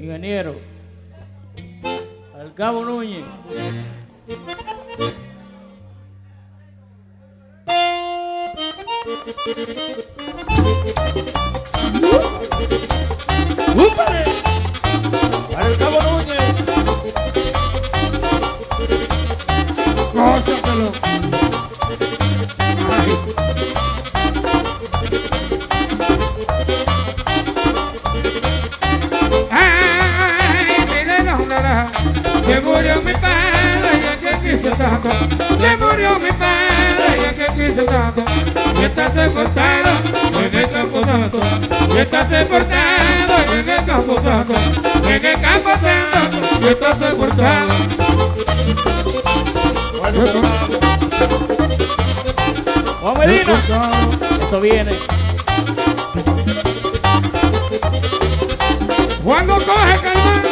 ingeniero, al Cabo Núñez. ¡Úpale! Para el Cabo Núñez. Gózatelo. Se murió mi padre y el que quiso tanto. Se murió mi padre y el que quiso tanto. Y está sepultado en el campo santo. Y está sepultado en el campo santo. En el campo santo. Y está sepultado. Juan Medina. Eso viene. Cuando coge calma.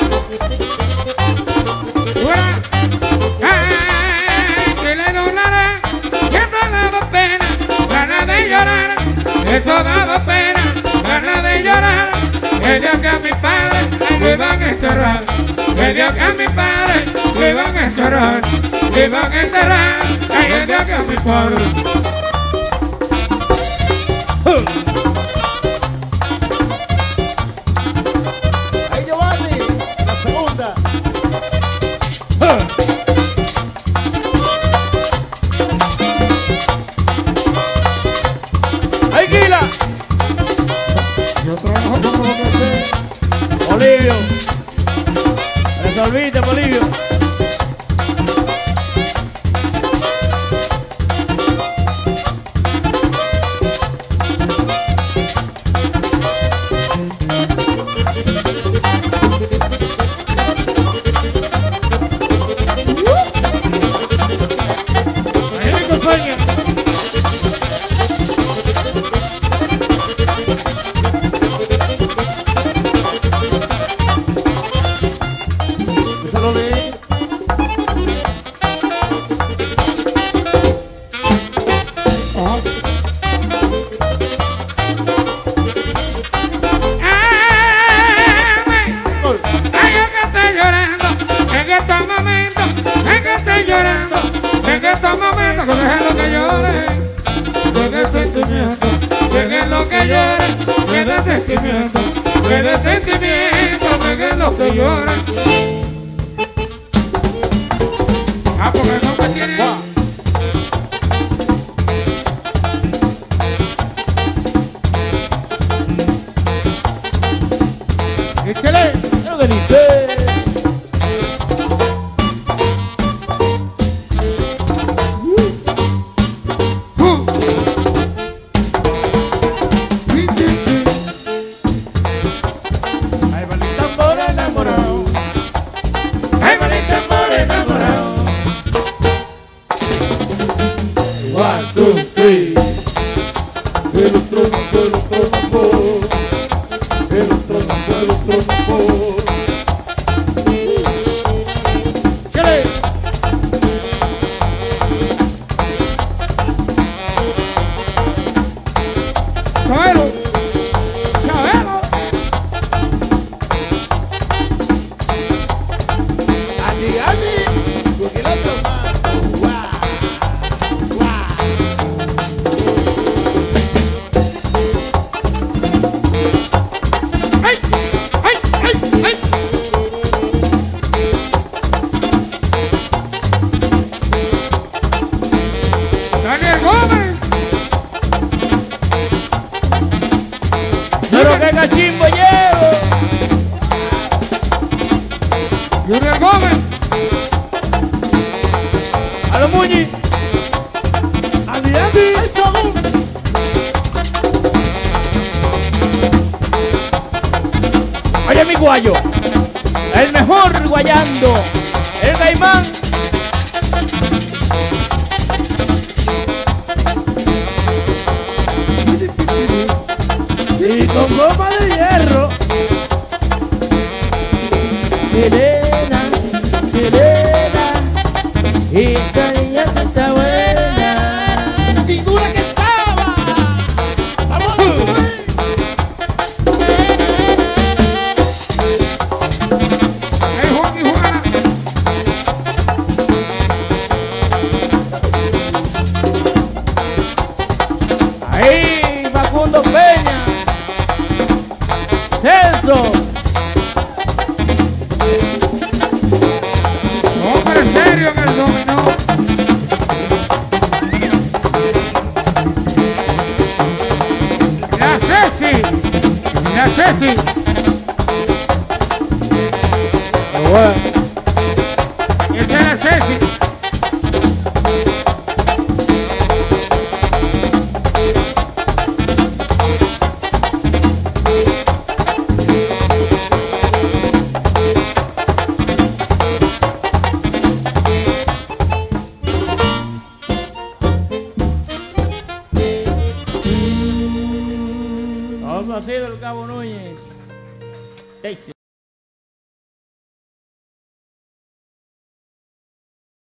Que le donará, que eso daba pena, ganas de llorar, eso daba pena, ganas de llorar, el día que a mi padre lo iban a enterrar, el día que a mi padre lo iban a enterrar, lo iban a enterrar, el día que a mi padre. Ahí Giovanni, la segunda. ¡Alquila! Yo trabajo como lo que sé. Bolivio. Resolviste, Bolivio. Ahí me acompaña. Déjalo leer. Ay, yo que estoy llorando en estos momentos, en que estoy llorando en estos momentos, que dejen lo que llore, que de sentimiento, que lo que llore, que de sentimiento, que de sentimiento, que lo que llore. Ah, porque no me tiene. Échale. Es lo que dice. Ahí va el tambor enamorado. Ay, bonita amor enamorado. 1, 2, 3. El otro no, el otro no. El otro no, el otro no. Échale. Sabelo, sabelo. Andy, porque el otro no. Guau, guau. Ay, ay, ay, ay. Daniel Gómez. Pero qué cachimbo llevo. Junior Gómez. A los Muñiz. Andy, el segundo. Oye mi guayo. El mejor guayando. El caimán. Y con goma de hierro. Elena, Elena. Y esa niña se está buena. Y dura que estaba. Vamos. eso. Hombre serio en el dominó. La Ceci. La Ceci. Bueno. Esta es la Ceci. Algo así del Cabo Núñez.